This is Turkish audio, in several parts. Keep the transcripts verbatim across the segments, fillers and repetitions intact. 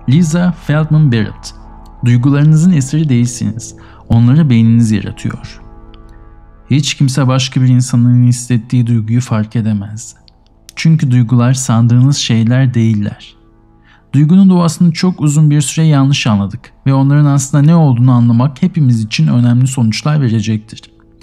Lisa Feldman Barrett. Duygularınızın esiri değilsiniz. Onları beyniniz yaratıyor. Hiç kimse başka bir insanın hissettiği duyguyu fark edemez. Çünkü duygular sandığınız şeyler değiller. Duygunun doğasını çok uzun bir süre yanlış anladık ve onların aslında ne olduğunu anlamak hepimiz için önemli sonuçlar verecektir.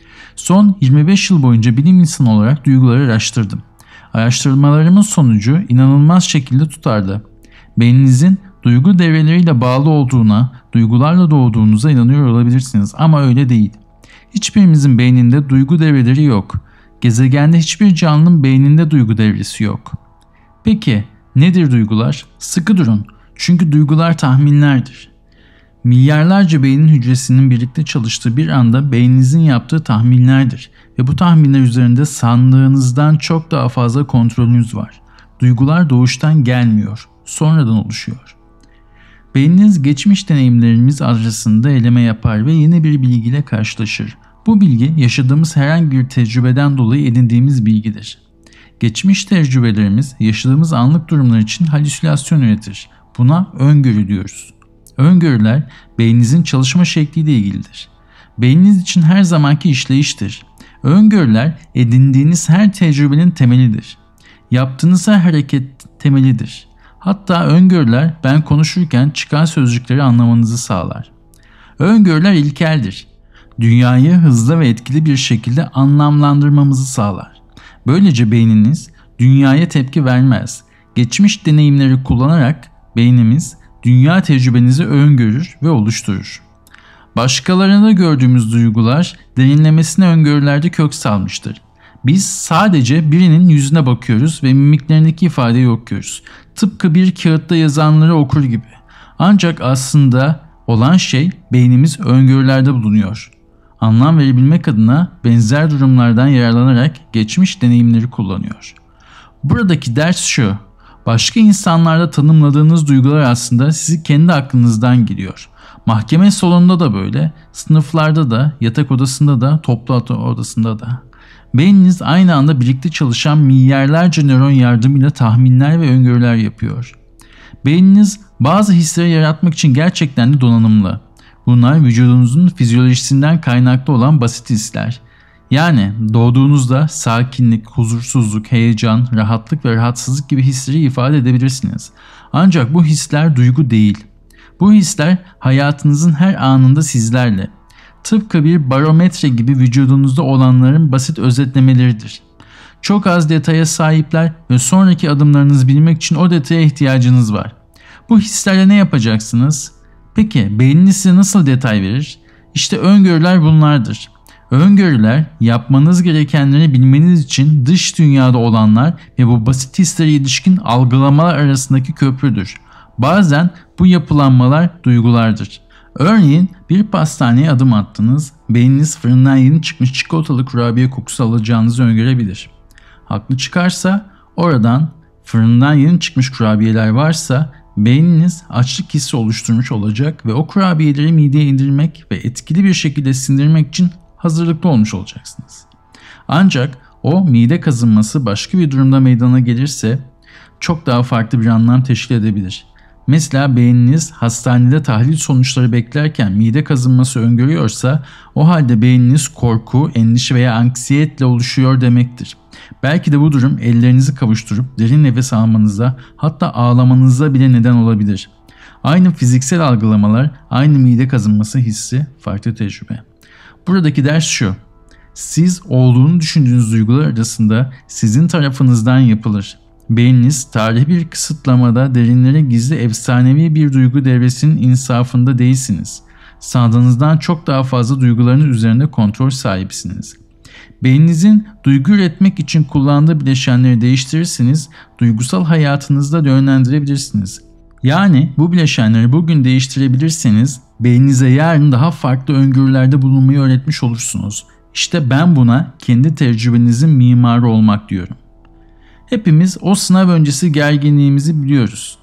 Son yirmi beş yıl boyunca bilim insanı olarak duyguları araştırdım. Araştırmalarımın sonucu inanılmaz şekilde tutarlı. Beyninizin duygu devreleriyle bağlı olduğuna, duygularla doğduğunuza inanıyor olabilirsiniz ama öyle değil. Hiçbirimizin beyninde duygu devreleri yok. Gezegende hiçbir canlının beyninde duygu devresi yok. Peki nedir duygular? Sıkı durun. Çünkü duygular tahminlerdir. Milyarlarca beynin hücresinin birlikte çalıştığı bir anda beyninizin yaptığı tahminlerdir. Ve bu tahminler üzerinde sandığınızdan çok daha fazla kontrolünüz var. Duygular doğuştan gelmiyor, sonradan oluşuyor. Beyniniz geçmiş deneyimlerimiz arasında eleme yapar ve yeni bir bilgiyle karşılaşır. Bu bilgi yaşadığımız herhangi bir tecrübeden dolayı edindiğimiz bilgidir. Geçmiş tecrübelerimiz yaşadığımız anlık durumlar için halüsinasyon üretir. Buna öngörü diyoruz. Öngörüler beyninizin çalışma şekliyle ilgilidir. Beyniniz için her zamanki işleyiştir. Öngörüler edindiğiniz her tecrübenin temelidir. Yaptığınız her hareket temelidir. Hatta öngörüler ben konuşurken çıkan sözcükleri anlamanızı sağlar. Öngörüler ilkeldir. Dünyayı hızlı ve etkili bir şekilde anlamlandırmamızı sağlar. Böylece beyniniz dünyaya tepki vermez. Geçmiş deneyimleri kullanarak beynimiz dünya tecrübenizi öngörür ve oluşturur. Başkalarında gördüğümüz duygular derinlemesine öngörülerde kök salmıştır. Biz sadece birinin yüzüne bakıyoruz ve mimiklerindeki ifadeyi okuyoruz. Tıpkı bir kağıtta yazanları okur gibi. Ancak aslında olan şey beynimiz öngörülerde bulunuyor. Anlam verebilmek adına benzer durumlardan yararlanarak geçmiş deneyimleri kullanıyor. Buradaki ders şu: başka insanlarda tanımladığınız duygular aslında sizi kendi aklınızdan geliyor. Mahkeme salonunda da böyle, sınıflarda da, yatak odasında da, toplantı odasında da. Beyniniz aynı anda birlikte çalışan milyarlarca nöron yardımıyla tahminler ve öngörüler yapıyor. Beyniniz bazı hisleri yaratmak için gerçekten de donanımlı. Bunlar vücudunuzun fizyolojisinden kaynaklı olan basit hisler. Yani doğduğunuzda sakinlik, huzursuzluk, heyecan, rahatlık ve rahatsızlık gibi hisleri ifade edebilirsiniz. Ancak bu hisler duygu değil. Bu hisler hayatınızın her anında sizlerle. Tıpkı bir barometre gibi vücudunuzda olanların basit özetlemeleridir. Çok az detaya sahipler ve sonraki adımlarınızı bilmek için o detaya ihtiyacınız var. Bu hislerle ne yapacaksınız? Peki beyniniz size nasıl detay verir? İşte öngörüler bunlardır. Öngörüler yapmanız gerekenleri bilmeniz için dış dünyada olanlar ve bu basit hislere ilişkin algılamalar arasındaki köprüdür. Bazen bu yapılanmalar duygulardır. Örneğin bir pastaneye adım attınız, beyniniz fırından yeni çıkmış çikolatalı kurabiye kokusu alacağınızı öngörebilir. Haklı çıkarsa oradan fırından yeni çıkmış kurabiyeler varsa beyniniz açlık hissi oluşturmuş olacak ve o kurabiyeleri mideye indirmek ve etkili bir şekilde sindirmek için hazırlıklı olmuş olacaksınız. Ancak o mide kazınması başka bir durumda meydana gelirse çok daha farklı bir anlam teşkil edebilir. Mesela beyniniz hastanede tahlil sonuçları beklerken mide kazınması öngörüyorsa o halde beyniniz korku, endişe veya anksiyetle oluşuyor demektir. Belki de bu durum ellerinizi kavuşturup derin nefes almanıza, hatta ağlamanıza bile neden olabilir. Aynı fiziksel algılamalar, aynı mide kazınması hissi, farklı tecrübe. Buradaki ders şu: siz olduğunu düşündüğünüz duygular arasında sizin tarafınızdan yapılır. Beyniniz tarihi bir kısıtlamada derinlere gizli efsanevi bir duygu devresinin insafında değilsiniz. Sandığınızdan çok daha fazla duygularınız üzerinde kontrol sahipsiniz. Beyninizin duygu üretmek için kullandığı bileşenleri değiştirirseniz duygusal hayatınızda yönlendirebilirsiniz. Yani bu bileşenleri bugün değiştirebilirseniz beyninize yarın daha farklı öngörülerde bulunmayı öğretmiş olursunuz. İşte ben buna kendi tecrübenizin mimarı olmak diyorum. Hepimiz o sınav öncesi gerginliğimizi biliyoruz.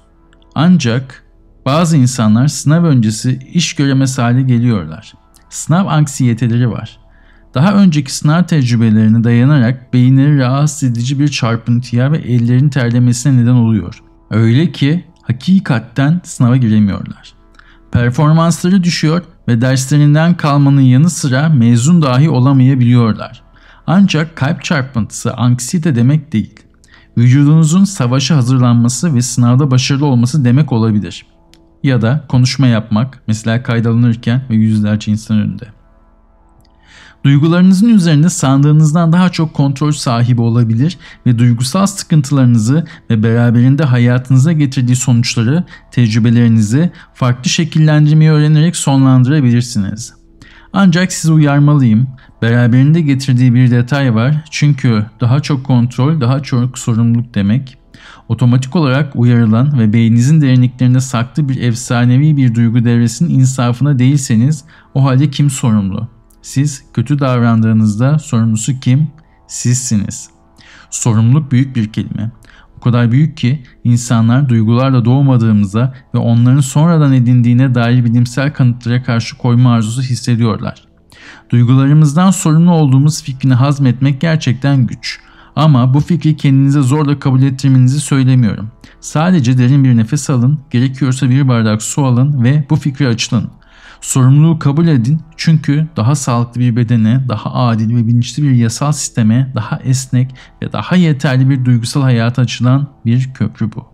Ancak bazı insanlar sınav öncesi iş göremez hale geliyorlar. Sınav anksiyeteleri var. Daha önceki sınav tecrübelerine dayanarak beyinleri rahatsız edici bir çarpıntıya ve ellerin terlemesine neden oluyor. Öyle ki hakikaten sınava giremiyorlar. Performansları düşüyor ve derslerinden kalmanın yanı sıra mezun dahi olamayabiliyorlar. Ancak kalp çarpıntısı anksiyete demek değil. Vücudunuzun savaşa hazırlanması ve sınavda başarılı olması demek olabilir. Ya da konuşma yapmak, mesela kaydalanırken ve yüzlerce insan önünde. Duygularınızın üzerinde sandığınızdan daha çok kontrol sahibi olabilir ve duygusal sıkıntılarınızı ve beraberinde hayatınıza getirdiği sonuçları, tecrübelerinizi farklı şekillendirmeyi öğrenerek sonlandırabilirsiniz. Ancak sizi uyarmalıyım. Beraberinde getirdiği bir detay var. Çünkü daha çok kontrol, daha çok sorumluluk demek. Otomatik olarak uyarılan ve beyninizin derinliklerinde saklı bir efsanevi bir duygu devresinin insafına değilseniz o halde kim sorumlu? Siz kötü davrandığınızda sorumlusu kim? Sizsiniz. Sorumluluk büyük bir kelime. O kadar büyük ki insanlar duygularla doğmadığımıza ve onların sonradan edindiğine dair bilimsel kanıtlara karşı koyma arzusu hissediyorlar. Duygularımızdan sorumlu olduğumuz fikrini hazmetmek gerçekten güç. Ama bu fikri kendinize zorla kabul ettirmenizi söylemiyorum. Sadece derin bir nefes alın, gerekiyorsa bir bardak su alın ve bu fikre açılın. Sorumluluğu kabul edin çünkü daha sağlıklı bir bedene, daha adil ve bilinçli bir yasal sisteme, daha esnek ve daha yeterli bir duygusal hayata açılan bir köprü bu.